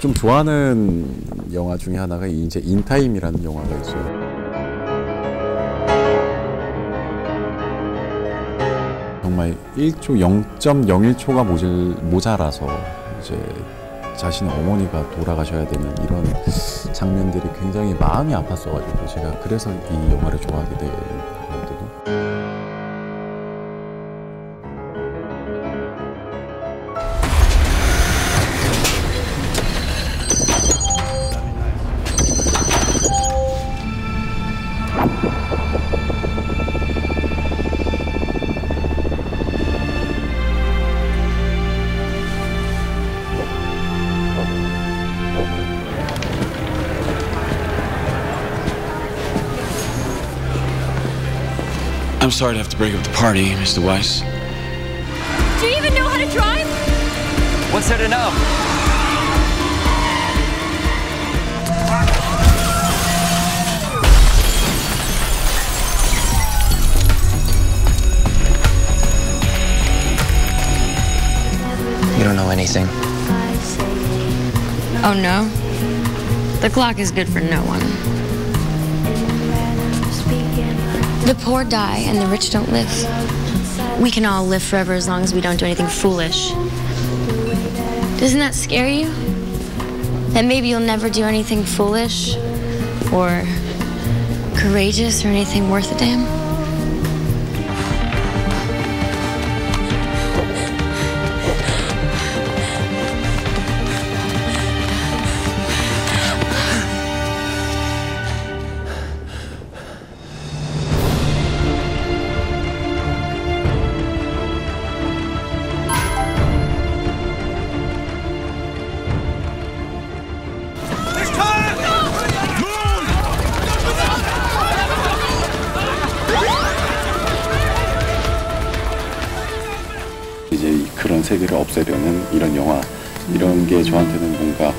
좀 좋아하는 영화 중에 하나가 이제 인타임이라는 영화가 있어요. 정말 1초 0.01초가 모자라서 이제 자신의 어머니가 돌아가셔야 되는 이런 장면들이 굉장히 마음이 아팠어가지고 제가 그래서 이 영화를 좋아하게 된 거거든요. I'm sorry to have to break up the party, Mr. Weiss. Do you even know how to drive? What's there to know? You don't know anything. Oh no? The clock is good for no one. The poor die and the rich don't live. We can all live forever as long as we don't do anything foolish. Doesn't that scare you? That maybe you'll never do anything foolish or courageous or anything worth a damn? 이제 그런 세계를 없애려는 이런 영화, 이런 게 저한테는 뭔가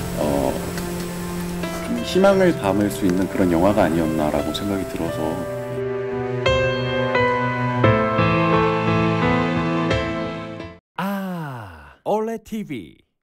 좀 희망을 담을 수 있는 그런 영화가 아니었나라고 생각이 들어서. 올레 TV